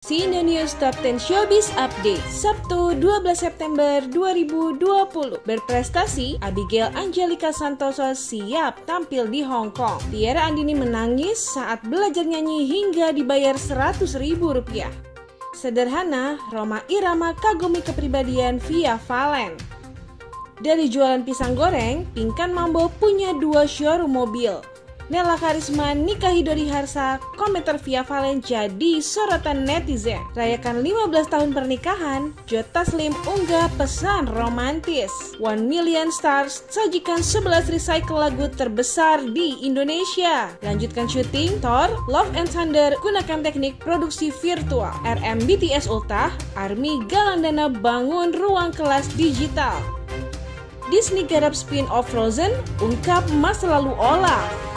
Cine News Top 10 Showbiz Update, Sabtu 12 September 2020. Berprestasi, Abigail Angelika Santoso siap tampil di Hong Kong. Tiara Andini menangis saat belajar nyanyi hingga dibayar Rp100.000. Sederhana, Rhoma Irama kagumi kepribadian Via Valen. Dari jualan pisang goreng, Pinkan Mambo punya 2 showroom mobil. Nela Karisma nikahi Dori Harsa, komentar Via Valen jadi sorotan netizen. Rayakan 15 tahun pernikahan, Joe Taslim unggah pesan romantis. 1 Million Stars sajikan 11 recycle lagu terbesar di Indonesia. Lanjutkan syuting Thor, Love and Thunder gunakan teknik produksi virtual. RM BTS ultah, ARMY galang dana bangun ruang kelas digital. Disney garap spin-off Frozen, ungkap masa lalu Olaf.